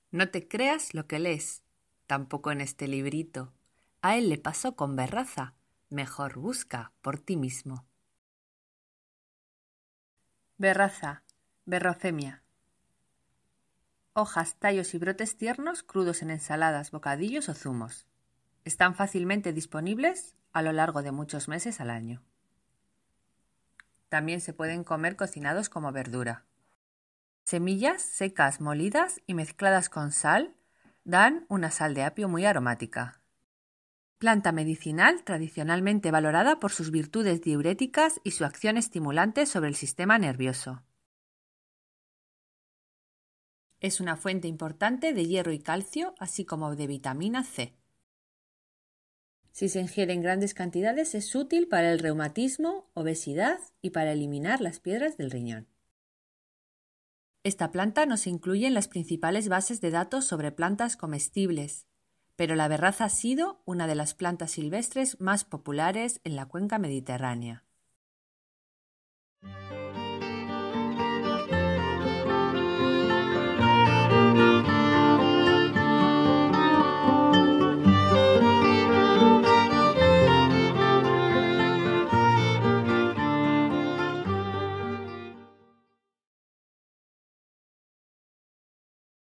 No te creas lo que lees, tampoco en este librito. A él le pasó con Berraza. Mejor busca por ti mismo. Berraza, berrocemia. Hojas, tallos y brotes tiernos crudos en ensaladas, bocadillos o zumos. Están fácilmente disponibles a lo largo de muchos meses al año. También se pueden comer cocinados como verdura. Semillas secas molidas y mezcladas con sal dan una sal de apio muy aromática. Planta medicinal tradicionalmente valorada por sus virtudes diuréticas y su acción estimulante sobre el sistema nervioso. Es una fuente importante de hierro y calcio, así como de vitamina C. Si se ingiere en grandes cantidades es útil para el reumatismo, obesidad y para eliminar las piedras del riñón. Esta planta no se incluye en las principales bases de datos sobre plantas comestibles, pero la berraza ha sido una de las plantas silvestres más populares en la cuenca mediterránea.